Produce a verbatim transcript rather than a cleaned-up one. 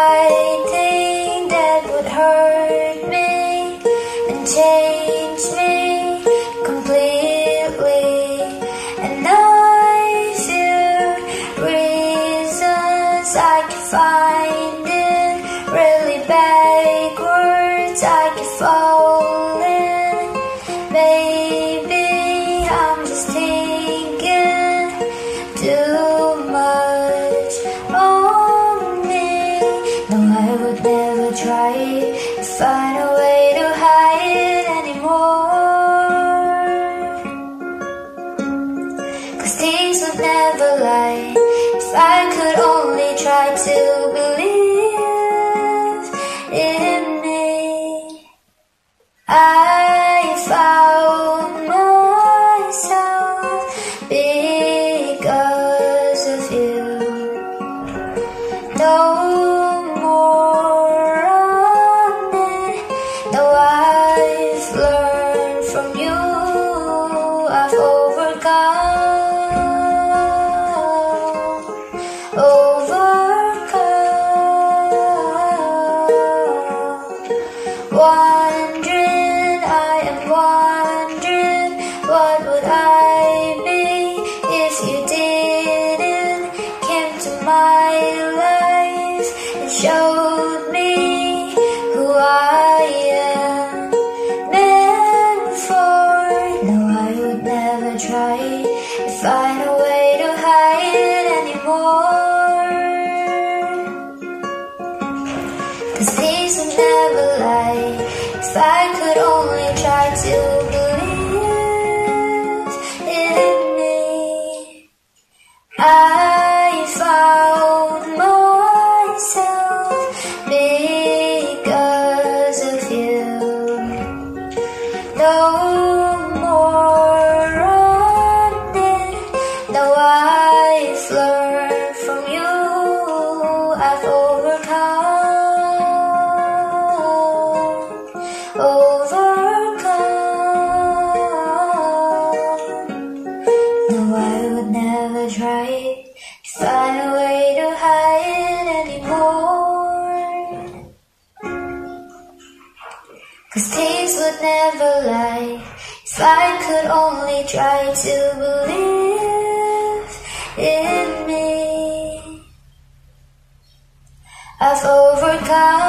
fighting that would hurt me and change me completely. And I fear reasons I can find it really backwards. I can fall in. Maybe I'm just thinking too much on me. No, I would never try to find a way to hide anymore, 'cause things would never lie if I could only try to believe in me. I found myself because of you. No more running. No, I've learned from you. I've overcome, overcome. Wondering, I am wondering, what would I be if you didn't come to my life and showed me who I am meant for. No, I would never try to find a way to hide anymore, 'cause things would never lie if I could only try to believe in me. I found myself because of you. No more running. No, I've learned from you. I've overcome, overcome. No, I would never try to find a way to hide anymore, 'cause things would never lie if I could only try to believe in me. I've overcome